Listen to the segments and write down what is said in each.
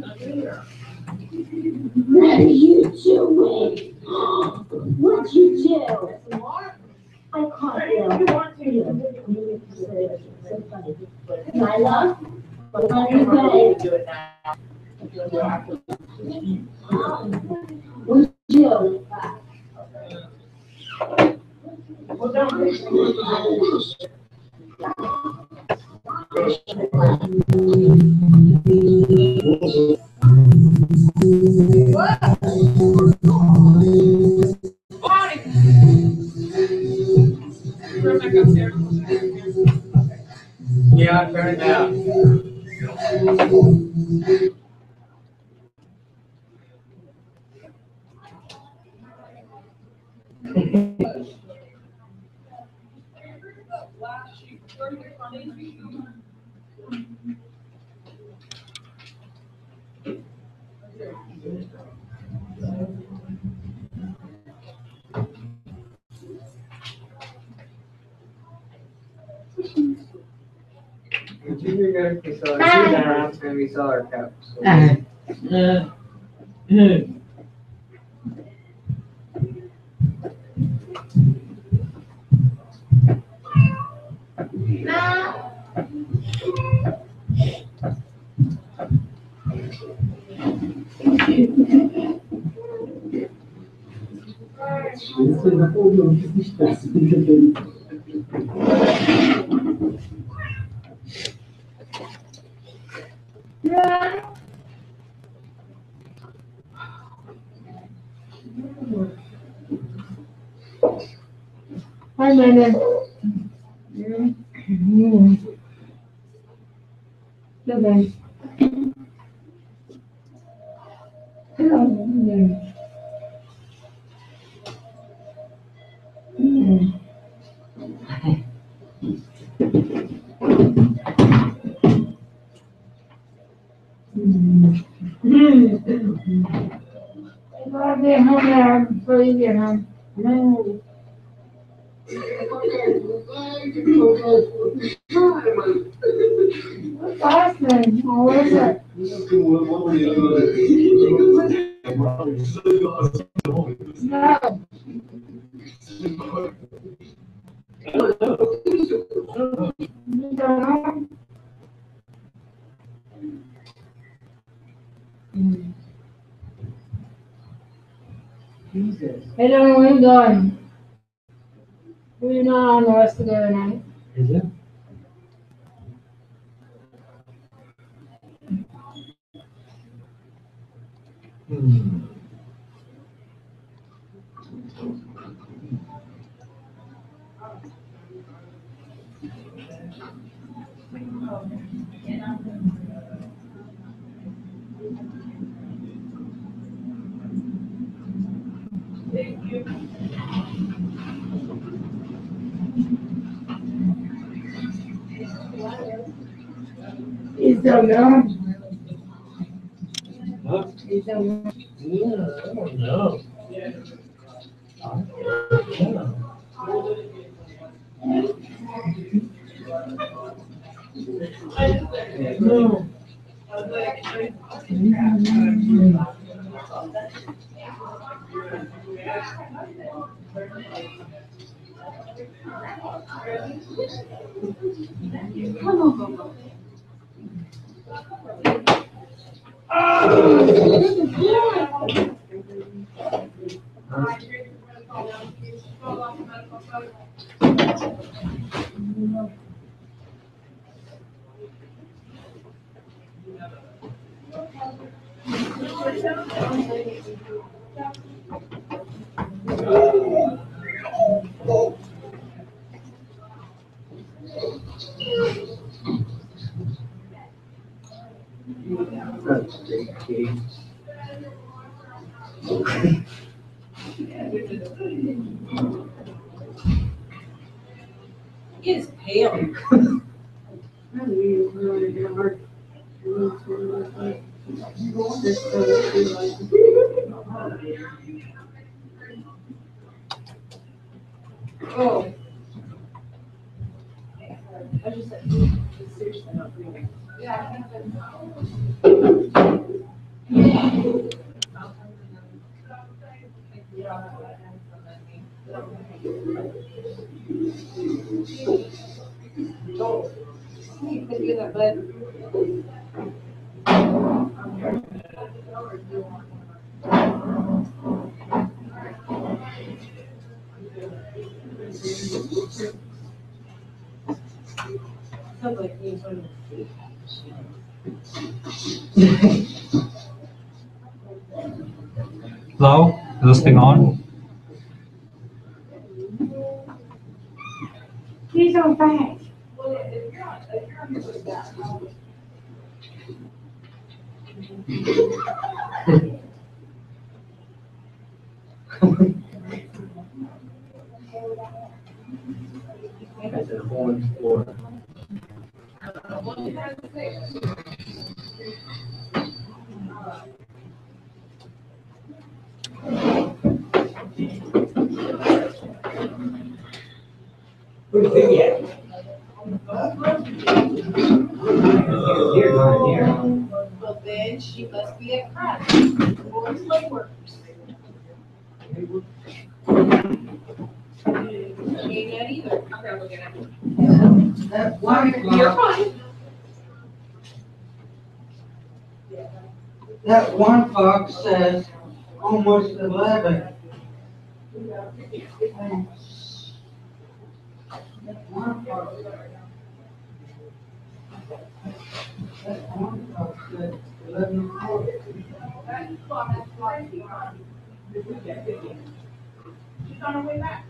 What are you doing? What'd you do? I caught you. So funny. Lila, what's on your bed? What'd you do? Yeah, turn it down. You're going to be solar. It's going to be solar caps. Hi, Amanda. No, guys. Hello. I'll get home now before you get home. No. What's last name? Oh, what is it? No. You don't know? Jesus. Hey, don't we're going. We're not on the rest of the night. Is it? He's still going. Huh? He's still going. Yeah, I don't know. Yeah. No. That's JK. It's pale. Oh. I just said, seriously not breathing. Yeah, I think that. Hello? Is this thing on? He's on fast. That's an orange floor. Where's Vicky at? Here, not here. Well, then she must be at crash or slave workers. She ain't that either. Okay, I'll look at it. That one You're clock, fine. that one clock says almost 11. That one clock said 11 o'clock. She's on her way back.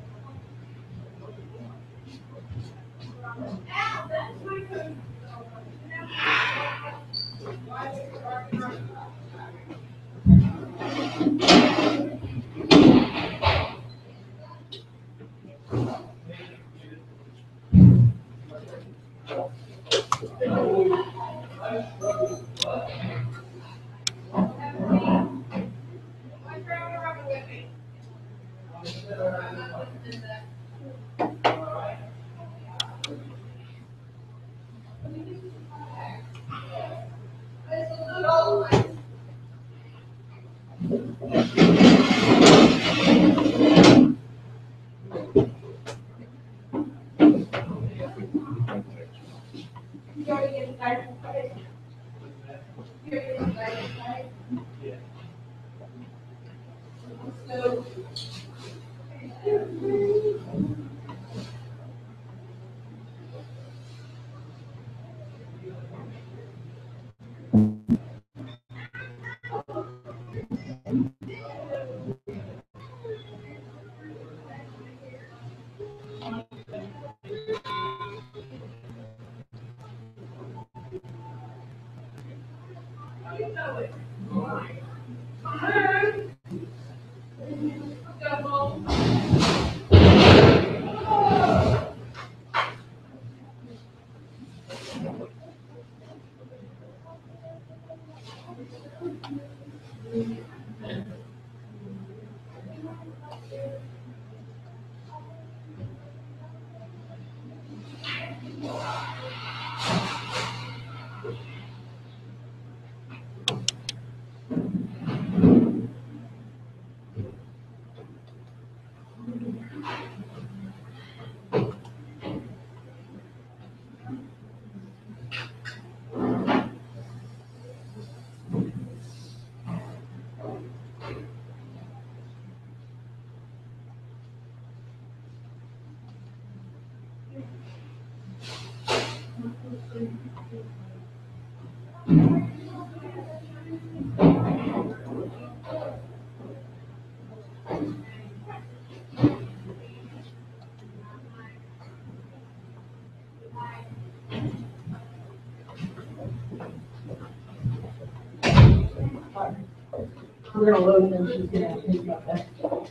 We're gonna load and then she's gonna think about that.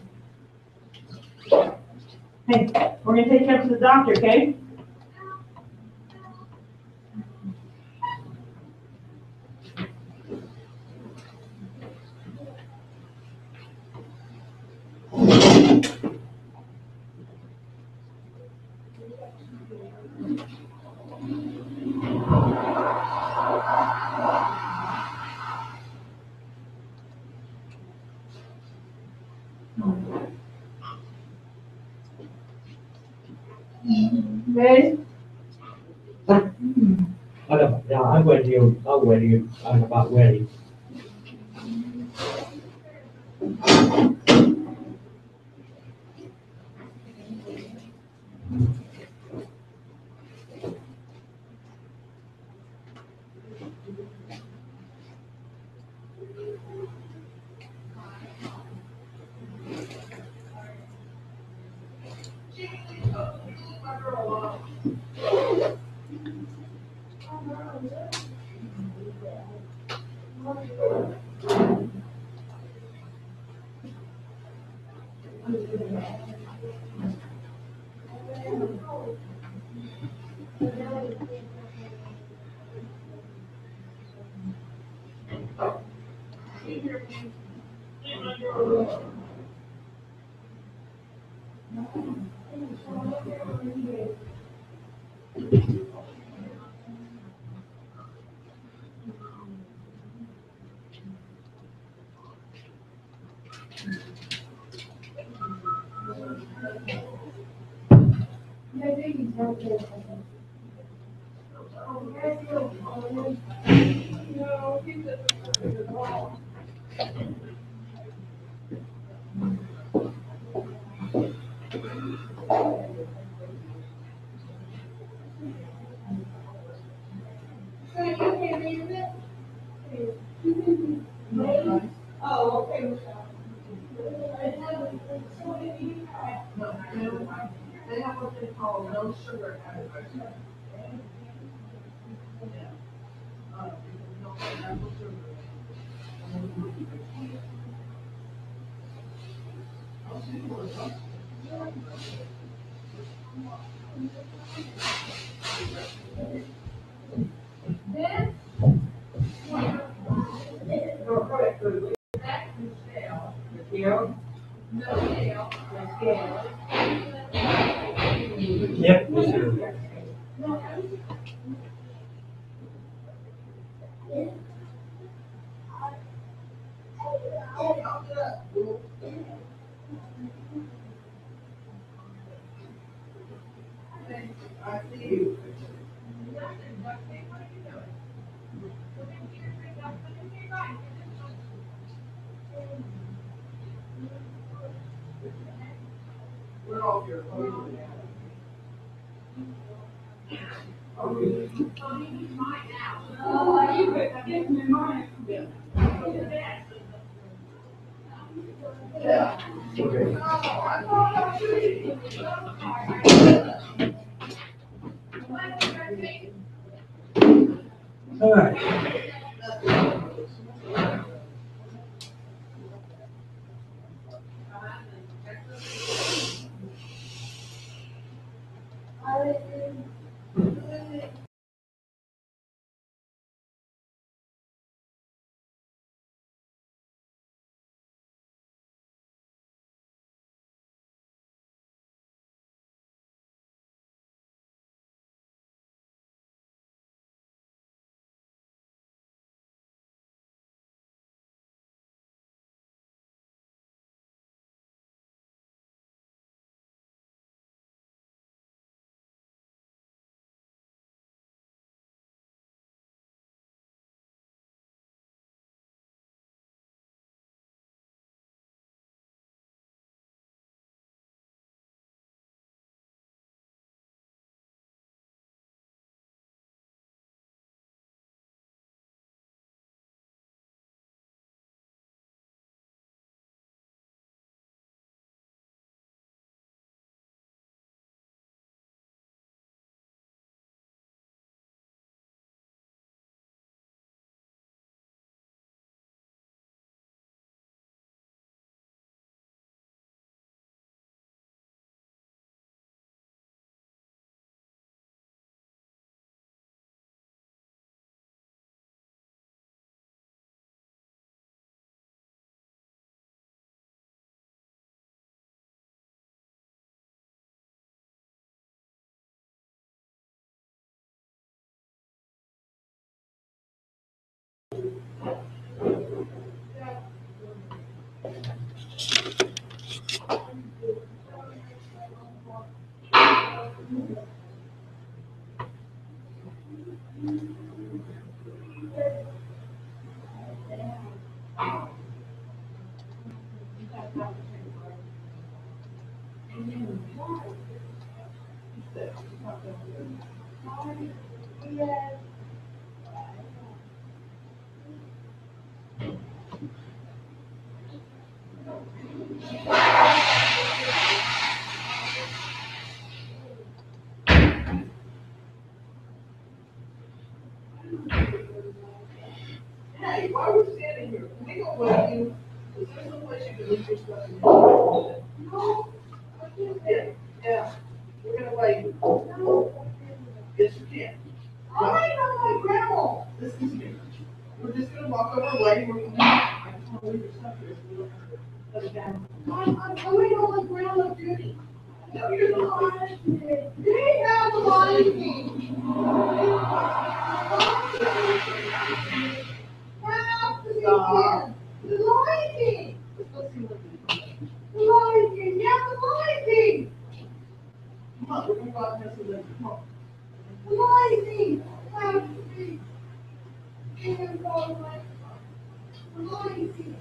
Hey, we're gonna take you up to the doctor, okay? Ready? Yeah, I'm with you, I'm about ready. Oh, okay. They have what they call no sugar added. Yep, me too. I see you. We're all here. You could give me mine. All right. Hey, while we're standing here, we don't want you, is there some place you can leave your stuff? No. Yeah, yeah, we're gonna wait. Yes, you can. I ain't on my grandma. This is me. We're just gonna walk over, wait, we're gonna, I just wanna leave your stuff here, so we don't have to let it down. I'm waiting on my grandma duty. No, you're not. They have the Lion King. Stop. The Lion King. Let's see what it is. The Lion King, yeah, the Lion King. Come on, we're gonna go out and have some lunch. Come on. The Lion King. Have to be. The Lion King.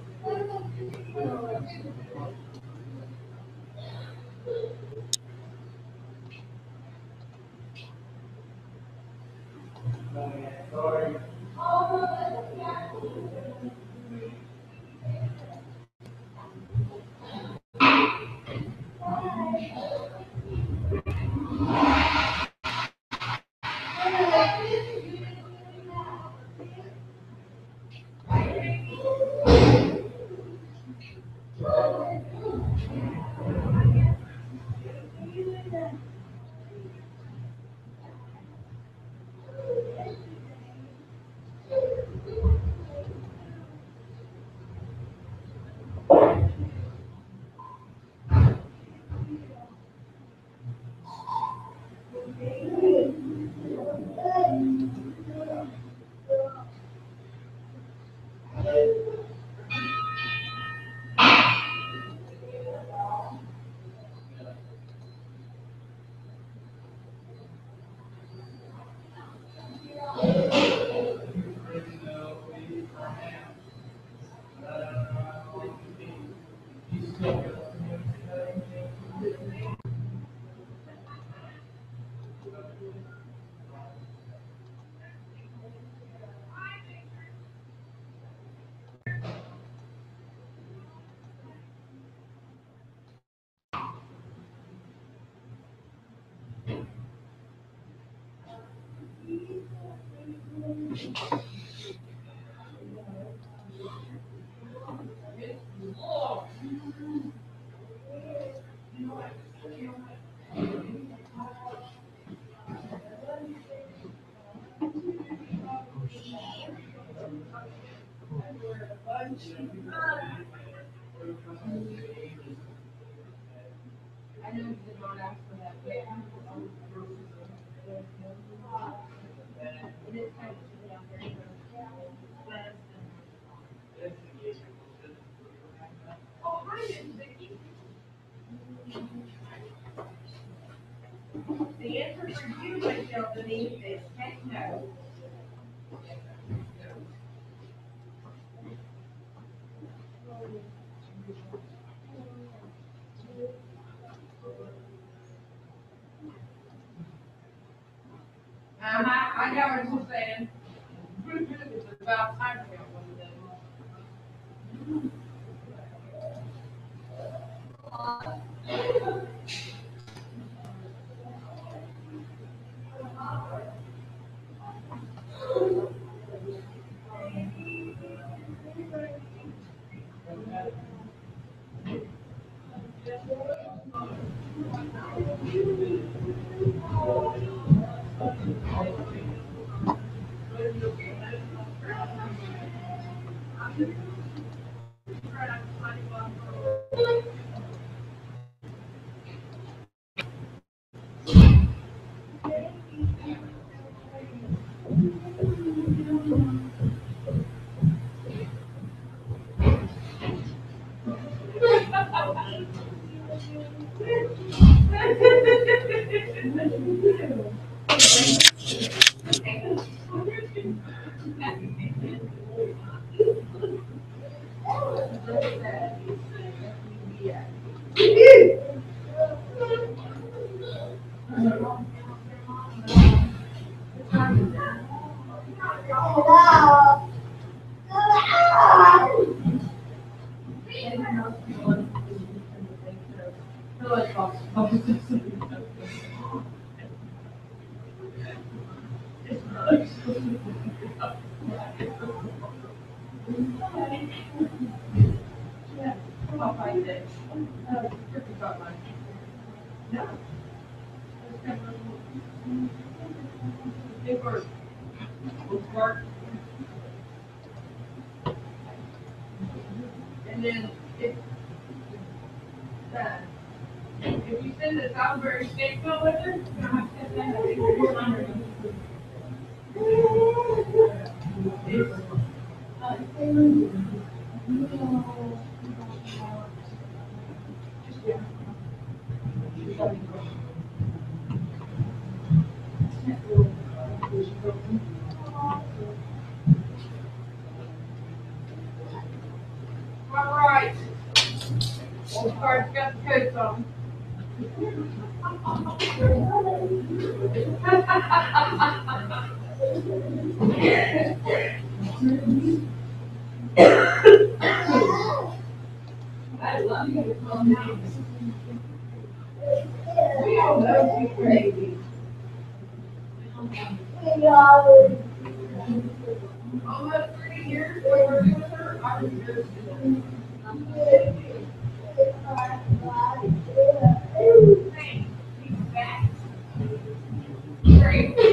I know you did not ask for that, but it is kind of down there. Oh, hi, Vicky. The answer for you, Michelle Denise, is heck no. I know what you're saying. It's about time to go one day. Come on, find it. No. Big word. Bookmark. And then if you send the Salisbury State bill with her, you're gonna have to send that big report under. All right. Old card's got the coats on. I love you. We all know she's crazy. Almost 3 years working with her, I was just. Hey, she's back. Great.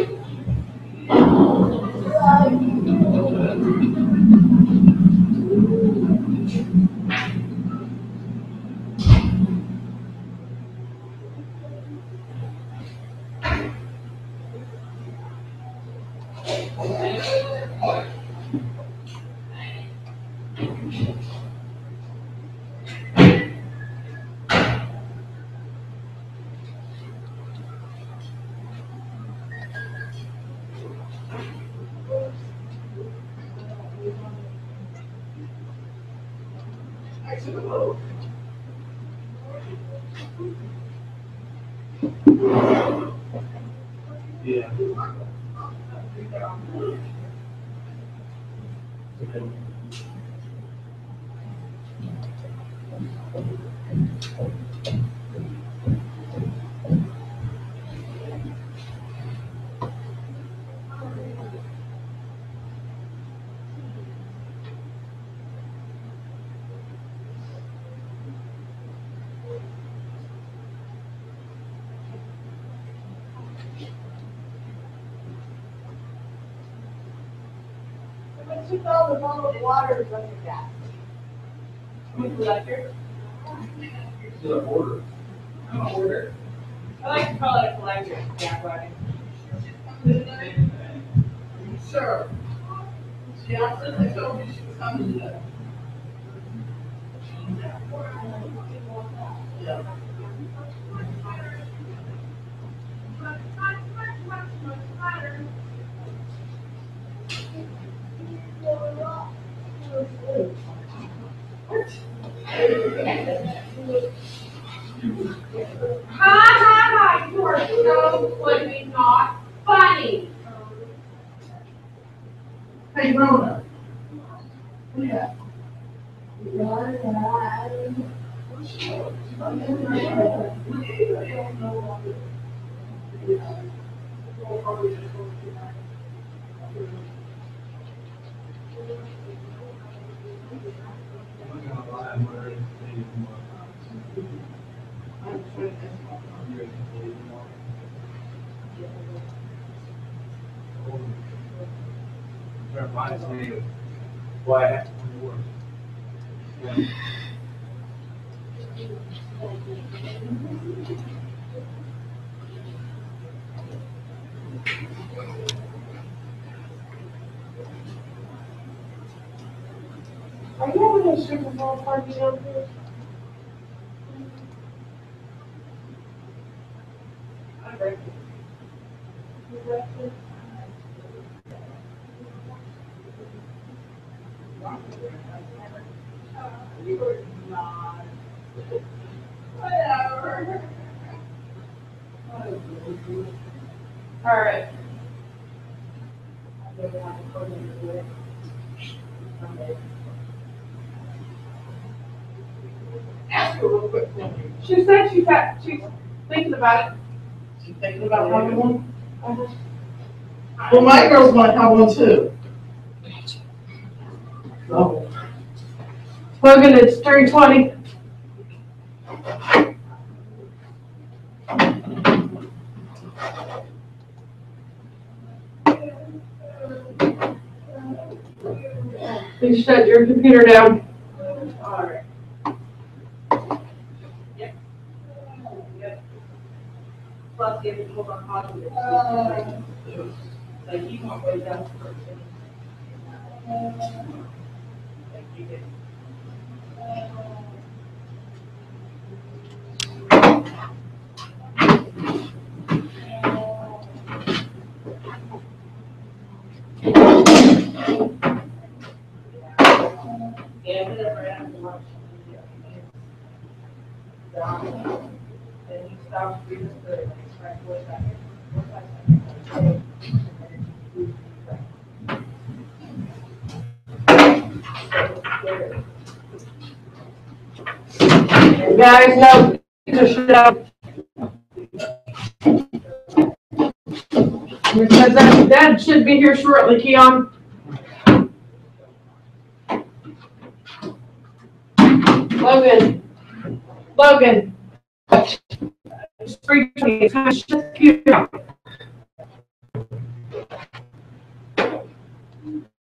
Yeah. What you call the bottled water is under that? Collector. It's an order. I'm a order. I like to call it a collector. Yeah, right. Sure. She absolutely told me she was coming today. Yeah. Ha, you are so flipping not funny. Hey, Rona. Yeah. I'm not gonna lie, I'm already completed more. That reminds me of why I have to come to work. Yeah. Are you having a Super Bowl party over here? Whatever. All right. Ask her real quick. She said she's thinking about it. She's thinking about having one? Well, my girls might have one too. Logan, it's 3:20. Please shut your computer down. Alright. Yep. Yep. Plus, if you hold on positive. Like, you won't go down first. Like, you did. Yeah, whatever, I have to watch. Then you stop breathing good, right, what's that? Guys, no, just shut up. Because that should be here shortly, Keon. Logan. It's 3:20. It's time to shut the computer down.